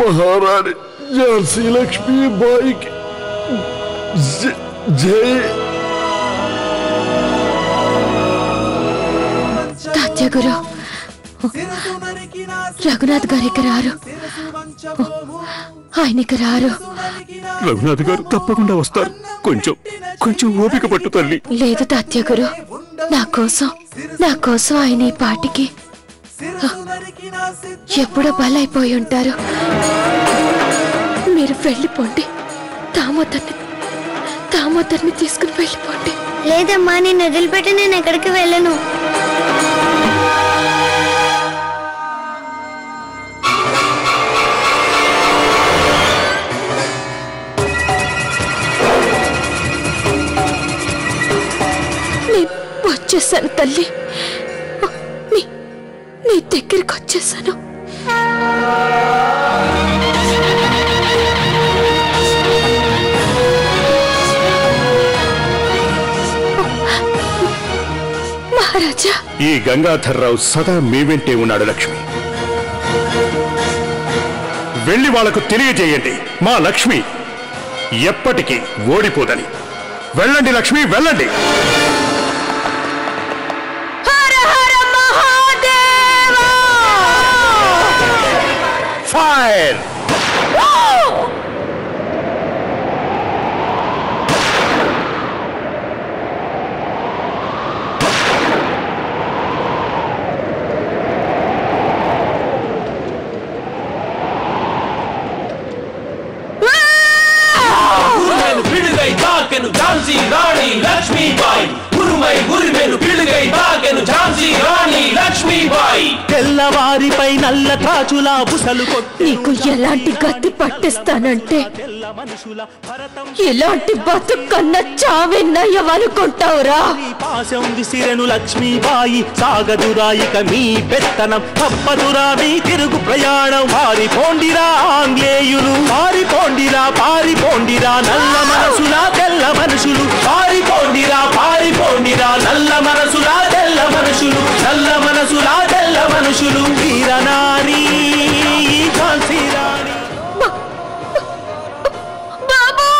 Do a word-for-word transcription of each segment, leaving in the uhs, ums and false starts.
महारानी झांसी लक्ष्मी बाई की जय। तात्या गुरु रघुनाथ गारी करारू ఆయన రారు. రఘునాథ్ గారు తప్పకుండా వస్తారు. కొంచెం కొంచెం ఓపిక పట్టు తల్లి. లేదు తాత్య గురు, నా కోసం నా కోసం ఆయన ఈ పాటికి ఎప్పుడో బలైపోయి ఉంటారు. మీరు వెళ్ళిపోండి. దామోదర్ని దామోదర్ని తీసుకుని వెళ్ళిపోండి. లేదమ్మా, నేను వదిలిపెట్టి నేను ఎక్కడికి వెళ్ళను. వచ్చేసాను తల్లి, నీ నీ దగ్గరికి వచ్చేసాను. మహారాజా, ఈ గంగాధర్రావు సదా మీ వెంటే ఉన్నాడు లక్ష్మి. వెళ్ళి వాళ్లకు తెలియజేయండి, మా లక్ష్మి ఎప్పటికీ ఓడిపోదని. వెళ్ళండి లక్ష్మి, వెళ్ళండి. Fire! झांसी रानी लक्ष्मी बाई उरुमई उरिमेनु पिलुगै दागेनु झांसी रानी लक्ष्मी बाई తెల్లవారిపై నల్ల త్రాచులా బుసలు కొట్టి నీకు ఎలాంటి గతి పట్టిస్తానంటే ఎలాంటి బతుకన్న చావెన్నయ్యవనుకుంటావురా. పాశం విసిరెను లక్ష్మీబాయి సాగదురాయిక మీ పెత్తనం తప్పదురా మీ తిరుగు ప్రయాణం. పారిపోండిరా ఆంగ్లేయులు, పారిపోండిరా పారిపోండిరా నల్ల మనసులా తెల్ల మనుషులు. పారిపోండిరా పారిపోండిరా నల్ల మనసులా తెల్ల మనుషులు. నల్ల మనసులా తెల్ల మనుషులు. వీరనారీ ఝాన్సీ రాణి. బాబు,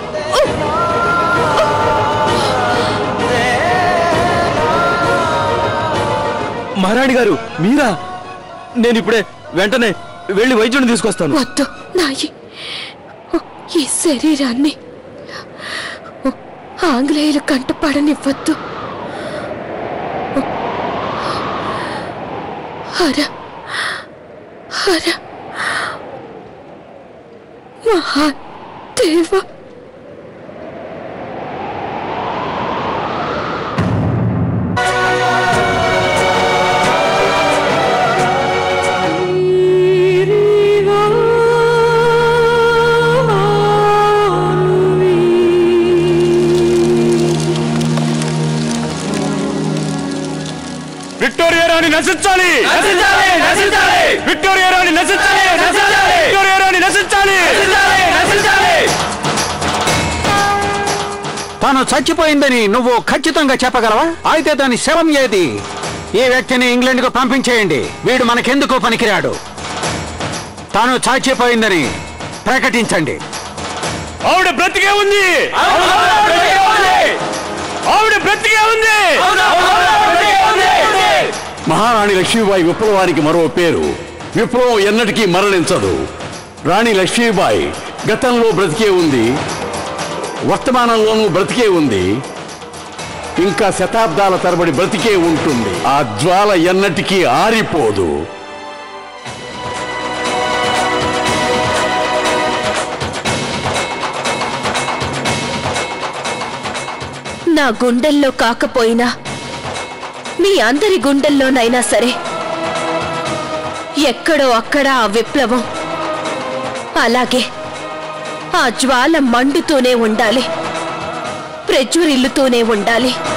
మహారాణి గారు మీరా? నేను ఇప్పుడే వెంటనే వెళ్ళి వైద్యుని తీసుకొస్తాను. వద్దు, నా ఈ శరీరాన్ని ఆంగ్లేయులు కంటపడనివ్వద్దు. హర హర మహాదేవ. విక్టోరియా రాణి నశించాలి, నశించాలి, నశించాలి. విక్టోరియా రాణి నశించాలి, నశించాలి. విక్టోరియా రాణి నశించాలి, నశించాలి, నశించాలి. తాను చచ్చిపోయిందని నువ్వు ఖచ్చితంగా చెప్పగలవా? అయితే దాని శవం ఏది? ఈ వ్యక్తిని ఇంగ్లాండ్ కు పంపించేయండి. వీడు మనకెందుకు పనికిరాడు. తాను చచ్చిపోయిందని ప్రకటించండి. ఆవిడ బ్రతికే ఉంది, ఆవిడ బ్రతికే ఉంది. మహారాణి లక్ష్మీబాయి విప్లవానికి మరో పేరు. విప్లవం ఎన్నటికీ మరణించదు. రాణి లక్ష్మీబాయి గతంలో బ్రతికే ఉంది, వర్తమానంలోనూ బ్రతికే ఉంది, ఇంకా శతాబ్దాల తరబడి బ్రతికే ఉంటుంది. ఆ జ్వాల ఎన్నటికీ ఆరిపోదు. నా గుండెల్లో కాకపోయినా మీ అందరి గుండెల్లోనైనా సరే ఎక్కడో అక్కడ ఆ విప్లవం అలాగే ఆ జ్వాల మండుతూనే ఉండాలి, ప్రజ్వరిల్లుతూనే ఉండాలి.